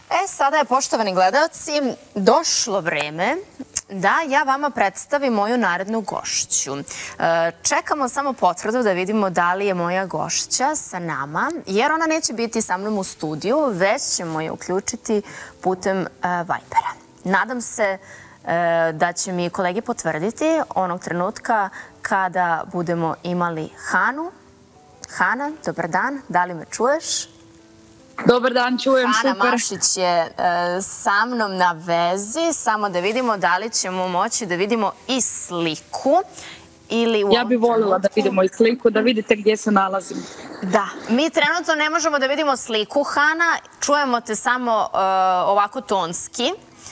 Sada je, poštovani gledalci, došlo vreme da ja vama predstavim moju narednu gošću. Čekamo samo potvrdu da vidimo da li je moja gošća sa nama, jer ona neće biti sa mnom u studiju, već ćemo je uključiti putem Vibera. Nadam se da će mi kolegi potvrditi onog trenutka kada budemo imali Hanu. Hana, dobar dan, da li me čuješ? Dobar dan, čujem, super. Hana Mašić je sa mnom na vezi, samo da vidimo da li ćemo moći da vidimo i sliku. Ja bih voljela da vidimo i sliku, da vidite gdje se nalazim. Da, mi trenutno ne možemo da vidimo sliku, Hana, čujemo te samo ovako tonski.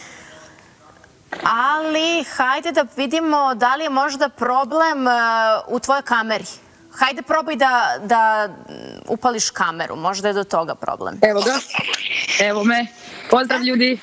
Ali hajde da vidimo da li je možda problem u tvojoj kameri. Hajde probaj da upališ kameru, možda je do toga problem. Evo ga, evo me. Pozdrav ljudi.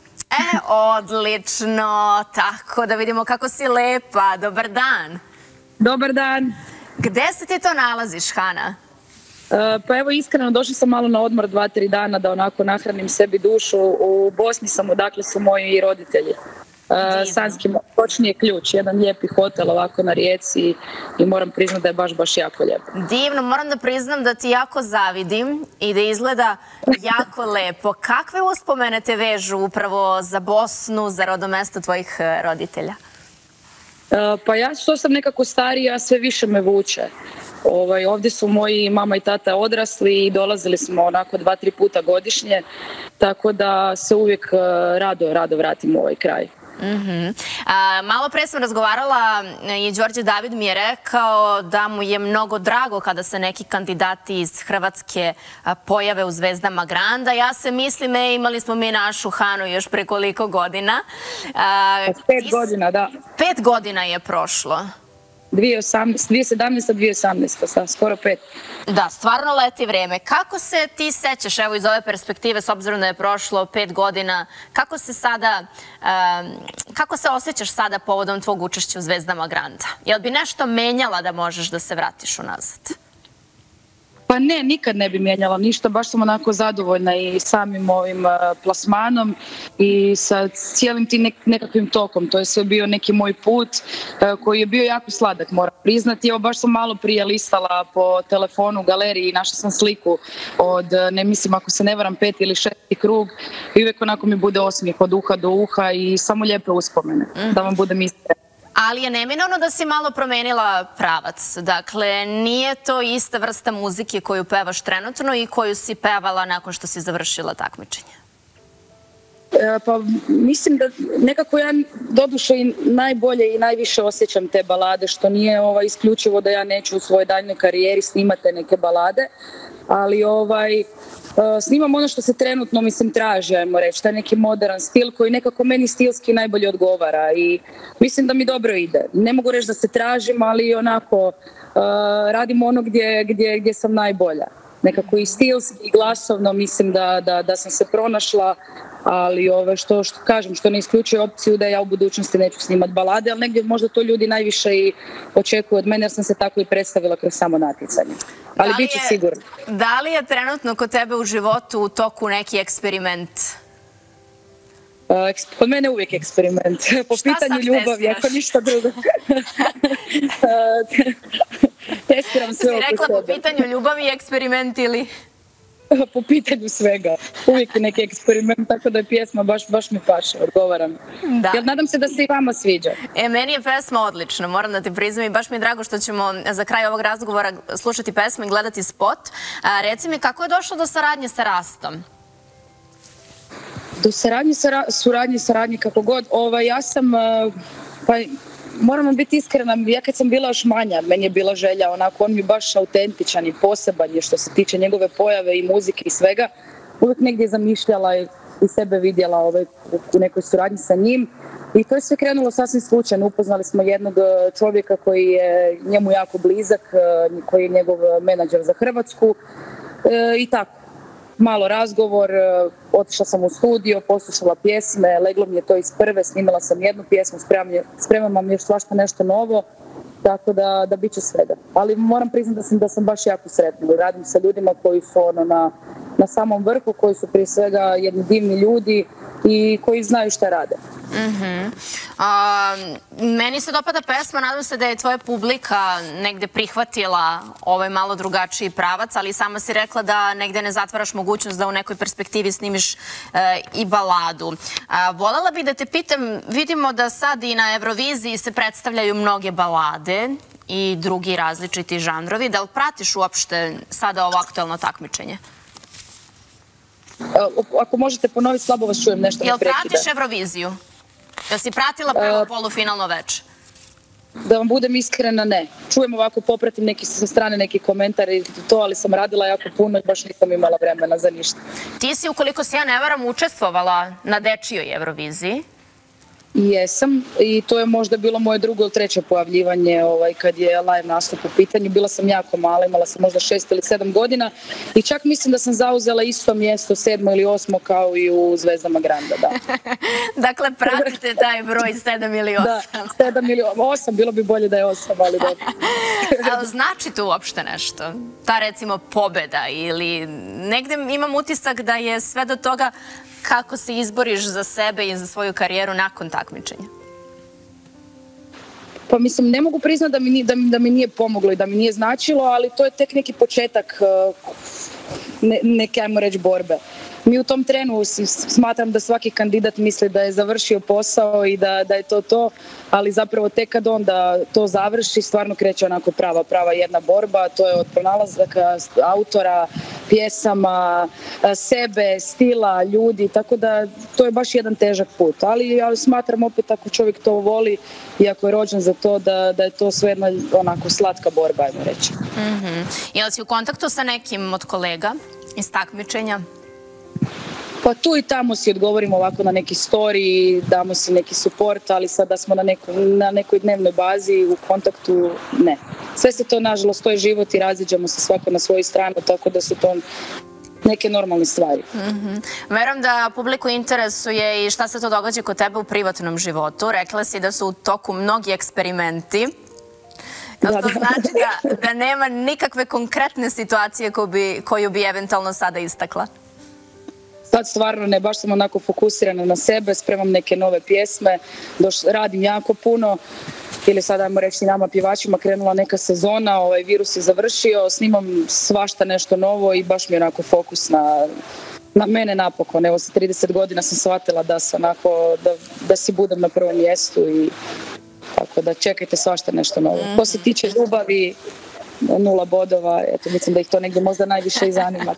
Odlično, tako da vidimo kako si lepa. Dobar dan. Dobar dan. Gde se ti to nalaziš, Hana? Pa evo, iskreno, došla sam malo na odmor 2-3 dana da onako nahranim sebi dušu. U Bosni sam, odakle su moji roditelji. Sanski, točnije Ključ, jedan lijepi hotel ovako na rijeci i moram priznati da je baš jako lijepo. Divno, moram da priznam da ti jako zavidim i da izgleda jako lepo. Kakve uspomene te vežu upravo za Bosnu, za rodomesto tvojih roditelja? Pa ja što sam nekako starija, sve više me vuče. Ovdje su moji mama i tata odrasli i dolazili smo onako 2-3 puta godišnje, tako da se uvijek rado vratim u ovaj kraj. Malo pre sam razgovarala i Đorđe David mi je rekao da mu je mnogo drago kada se neki kandidati iz Hrvatske pojave u Zvezdama Granda. Ja se mislim, imali smo mi našu Hanu još pre koliko godina. 5 godina, da. 5 godina je prošlo. 2017-2018, skoro 5. Da, stvarno leti vreme. Kako se ti sećaš, evo iz ove perspektive, s obzirom da je prošlo 5 godina, kako se osjećaš sada povodom tvog učešća u Zvezdama Granda? Jel bi nešto menjala da možeš da se vratiš unazad? Pa ne, nikad ne bi mijenjala ništa, baš sam onako zadovoljna i samim ovim plasmanom i sa cijelim tim nekakvim tokom. To je sve bio neki moj put koji je bio jako sladak, moram priznati. Evo, baš sam malo prije listala po telefonu u galeriji i našla sam sliku od, ne mislim ako se ne varam, 5. ili 6. krug i uvijek onako mi bude osmijeh od uha do uha i samo lijepe uspomene, da vam budem iskrena. Ali je neminovno da si malo promenila pravac. Dakle, nije to ista vrsta muzike koju pevaš trenutno i koju si pevala nakon što si završila takmičenje. Pa mislim da nekako ja doduše i najbolje i najviše osjećam te balade, što nije isključivo da ja neću u svojoj daljnjoj karijeri snimati neke balade, ali snimam ono što se trenutno traži, ajmo reći, taj neki modern stil koji nekako meni stilski najbolje odgovara i mislim da mi dobro ide. Ne mogu reći da se tražim, ali onako radim ono gdje sam najbolja. Nekako i stilski i glasovno mislim da sam se pronašla, ali što kažem, što ne isključuje opciju da ja u budućnosti neću snimati balade, ali negdje možda to ljudi najviše i očekuju od mene jer sam se tako i predstavila kroz samo natjecanje. Ali bit ću sigurno. Da li je trenutno kod tebe u životu u toku neki eksperiment? Kod mene uvijek eksperiment. Po pitanju ljubavi, ako ništa drugo. Testiram sve oko sebe. Si rekla po pitanju ljubavi i eksperiment ili? Po pitanju svega. Uvijek je neki eksperiment, tako da je pjesma baš mi paše, odgovaram. Jer nadam se da se i vama sviđa. Meni je pesma odlična, moram da ti priznam i baš mi je drago što ćemo za kraj ovog razgovora slušati pesmu i gledati spot. Reci mi, kako je došlo do saradnje sa Rastom? Do suradnje kako god. Ja sam, pa moramo biti iskrena, ja kad sam bila još manja, meni je bila želja, onako, on mi baš autentičan i poseban je što se tiče njegove pojave i muzike i svega. Uvijek negdje zamišljala i sebe vidjela u nekoj suradnji sa njim. I to je sve krenulo sasvim slučajno. Upoznali smo jednog čovjeka koji je njemu jako blizak, koji je njegov menadžer za Hrvatsku i tako. Malo razgovor, otišla sam u studio, poslušala pjesme, leglo mi je to iz prve, snimala sam jednu pjesmu, spremam još svašta nešto novo, tako da bit će svega. Ali moram priznati da sam baš jako sretna. Radim sa ljudima koji su na samom vrhu, koji su prije svega jedni divni ljudi i koji znaju šta rade. Meni se dopada pesma, nadam se da je tvoja publika negde prihvatila ovaj malo drugačiji pravac, ali sama si rekla da negde ne zatvaraš mogućnost da u nekoj perspektivi snimiš i baladu. Voljela bih da te pitam, vidimo da sad i na Euroviziji se predstavljaju mnoge balade i drugi različiti žanrovi. Da li pratiš uopšte sada ovo aktuelno takmičenje? Ako možete ponoviti, slabo vas čujem, nešto me prekida. Jel pratiš Euroviziju? Jel si pratila prvo polufinalno veče? Da vam budem iskrena, ne. Čujem ovako, popratim neki sa strane neki komentar i to, ali sam radila jako puno i baš nisam imala vremena za ništa. Ti si, ukoliko se ja ne varam, učestvovala na dečijoj Euroviziji. Jesam i to je možda bilo moje drugo ili treće pojavljivanje kad je live nastup u pitanju. Bila sam jako mala, imala sam možda 6 ili 7 godina i čak mislim da sam zauzela isto mjesto, 7. ili 8. kao i u Zvezdama Granda, da. Dakle, pratite taj broj 7 ili 8. Da, 7 ili 8, bilo bi bolje da je 8, ali dobro. Ali znači to uopšte nešto? Ta recimo pobeda ili negde imam utisak da je sve do toga kako se izboriš za sebe i za svoju karijeru nakon takmičenja? Pa mislim, ne mogu priznati da mi nije pomoglo i da mi nije značilo, ali to je tek neki početak neke, ajmo reći, borbe. Mi u tom trenu smatram da svaki kandidat misli da je završio posao i da je to, ali zapravo tek kad onda to završi, stvarno kreće onako prava jedna borba. To je od pronalazaka autora, pjesama, sebe, stila, ljudi, tako da to je baš jedan težak put. Ali smatram opet, ako čovjek to voli i ako je rođen za to, da je to sve jedna onako slatka borba, ajmo reći. Jel si u kontaktu sa nekim od kolega iz takmičenja? Pa tu i tamo si odgovorimo ovako na neki story, damo si neki support, ali sad da smo na nekoj dnevnoj bazi u kontaktu, ne. Sve se to, nažalost, to je život i raziđamo se svako na svoju stranu, tako da su to neke normalne stvari. Verujem da publiku interesuje i šta se to događa kod tebe u privatnom životu. Rekla si da su u toku mnogi eksperimenti. To znači da nema nikakve konkretne situacije koju bi eventualno sada istakla? Sad stvarno ne, baš sam onako fokusirana na sebe, spremam neke nove pjesme, radim jako puno, ili sad, ajmo reći, nama pjevačima krenula neka sezona, virus je završio, snimam svašta nešto novo i baš mi je onako fokus na mene napokon. Evo, sa 30 godina sam shvatila da sam onako, da si budem na prvom mjestu i tako da čekajte svašta nešto novo. Ko se tiče ljubavi, 0 bodova, eto, mislim da ih to negdje možda najviše i zanima.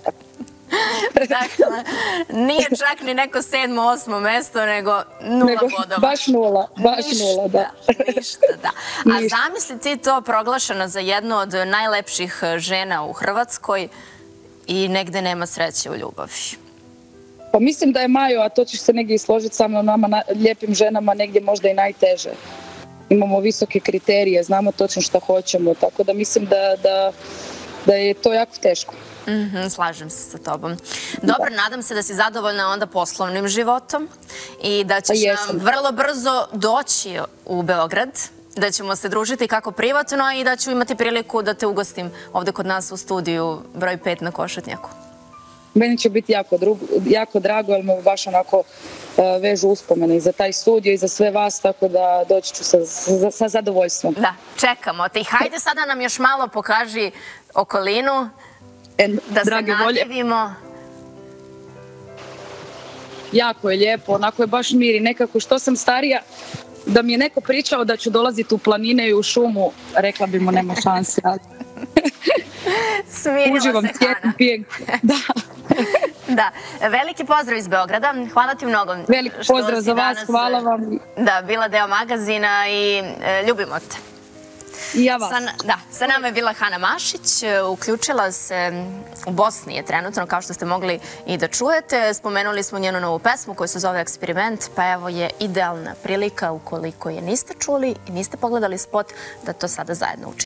Dakle, nije čak ni neko 7. 8. mesto, nego 0 bodova. Baš 0, da. Ništa, da. A zamisli ti to proglašena za jednu od najlepših žena u Hrvatskoj i negde nema sreće u ljubavi. Pa mislim da je Majo, a to ćeš se negdje i složiti sa mnom, nama lijepim ženama negdje možda i najteže. Imamo visoke kriterije, znamo točno šta hoćemo, tako da mislim da je to jako teško. Slažem se sa tobom. Dobro, nadam se da si zadovoljna onda poslovnim životom i da ćeš nam vrlo brzo doći u Beograd, da ćemo se družiti kako privatno i da ću imati priliku da te ugostim ovde kod nas u studiju broj 5 na Košutnjaku. Meni će biti jako drago, jer me baš onako vežu uspomene i za taj studio i za sve vas, tako da doći ću sa zadovoljstvom. Da, čekamo te. I hajde sada nam još malo pokaži okolinu, da se nadivimo. Jako je lijepo, onako je baš mir i nekako što sam starija, da mi je neko pričao da ću dolaziti u planine i u šumu, rekla bi mu nema šanse. Smirila se, Hana. Da, veliki pozdrav iz Beograda, hvala ti mnogo. Veliki pozdrav za vas, hvala vam. Da, bila deo magazina i ljubimo te. I ja vas. Sa nama je bila Hana Mašić, uključila se u Bosni je trenutno, kao što ste mogli i da čujete. Spomenuli smo njenu novu pesmu koja se zove Eksperiment, pa evo je idealna prilika, ukoliko je niste čuli i niste pogledali spot, da to sada zajedno učinite.